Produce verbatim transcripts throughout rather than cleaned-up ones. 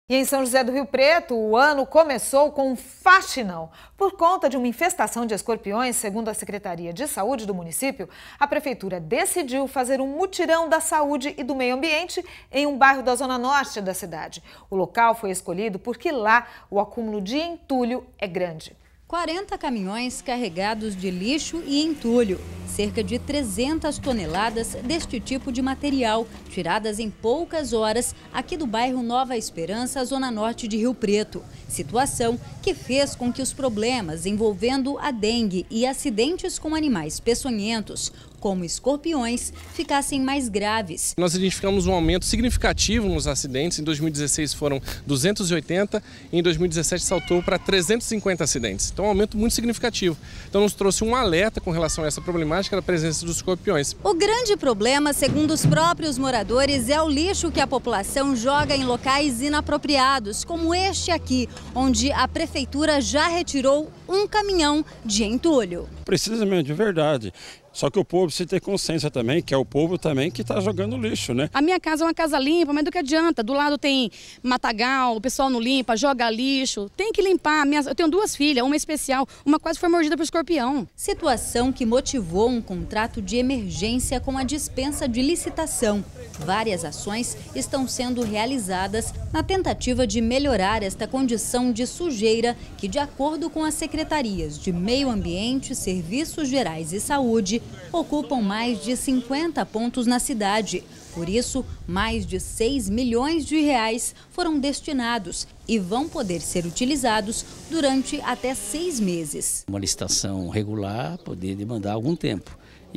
E em São José do Rio Preto, o ano começou com um faxinão. Por conta de uma infestação de escorpiões, segundo a Secretaria de Saúde do município, a prefeitura decidiu fazer um mutirão da saúde e do meio ambiente em um bairro da zona norte da cidade. O local foi escolhido porque lá o acúmulo de entulho é grande. quarenta caminhões carregados de lixo e entulho. Cerca de trezentas toneladas deste tipo de material, tiradas em poucas horas aqui do bairro Nova Esperança, zona norte de Rio Preto. Situação que fez com que os problemas envolvendo a dengue e acidentes com animais peçonhentos, como escorpiões, ficassem mais graves. Nós identificamos um aumento significativo nos acidentes. Em dois mil e dezesseis foram duzentos e oitenta e em dois mil e dezessete saltou para trezentos e cinquenta acidentes. Então, um aumento muito significativo. Então, nos trouxe um alerta com relação a essa problemática da presença dos escorpiões. O grande problema, segundo os próprios moradores, é o lixo que a população joga em locais inapropriados, como este aqui, onde a prefeitura já retirou um caminhão de entulho. Precisamente, de verdade. Só que o povo precisa ter consciência também, que é o povo também que está jogando lixo, né? A minha casa é uma casa limpa, mas do que adianta? Do lado tem matagal, o pessoal não limpa, joga lixo. Tem que limpar. Minhas... Eu tenho duas filhas, uma especial, uma quase foi mordida por escorpião. Situação que motivou um contrato de emergência com a dispensa de licitação. Várias ações estão sendo realizadas na tentativa de melhorar esta condição de sujeira que, de acordo com as secretarias de Meio Ambiente, Serviços Gerais e Saúde, ocupam mais de cinquenta pontos na cidade. Por isso, mais de seis milhões de reais foram destinados e vão poder ser utilizados durante até seis meses. Uma licitação regular poder demandar algum tempo.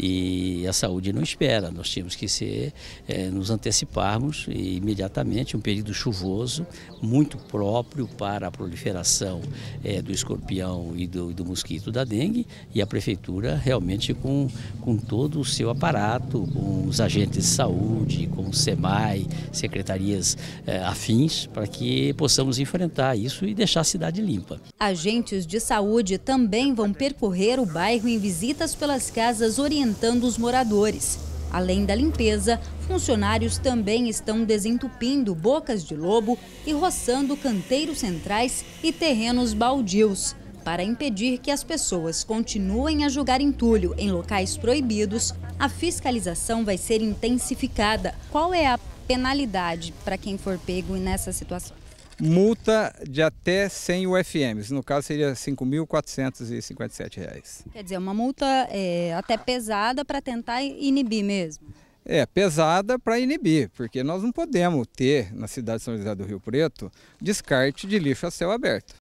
E a saúde não espera, nós tínhamos que ser, é, nos anteciparmos e, imediatamente, um período chuvoso, muito próprio para a proliferação é, do escorpião e do, do mosquito da dengue, e a prefeitura realmente com, com todo o seu aparato, com os agentes de saúde, com o SEMAI, secretarias é, afins, para que possamos enfrentar isso e deixar a cidade limpa. Agentes de saúde também vão percorrer o bairro em visitas pelas casas orientadas, orientando os moradores. Além da limpeza, funcionários também estão desentupindo bocas de lobo e roçando canteiros centrais e terrenos baldios. Para impedir que as pessoas continuem a jogar entulho em locais proibidos, a fiscalização vai ser intensificada. Qual é a penalidade para quem for pego nessa situação? Multa de até cem U F Ms, no caso seria cinco mil quatrocentos e cinquenta e sete reais. Quer dizer, uma multa é, até pesada para tentar inibir mesmo? É, pesada para inibir, porque nós não podemos ter na cidade de São José do Rio Preto descarte de lixo a céu aberto.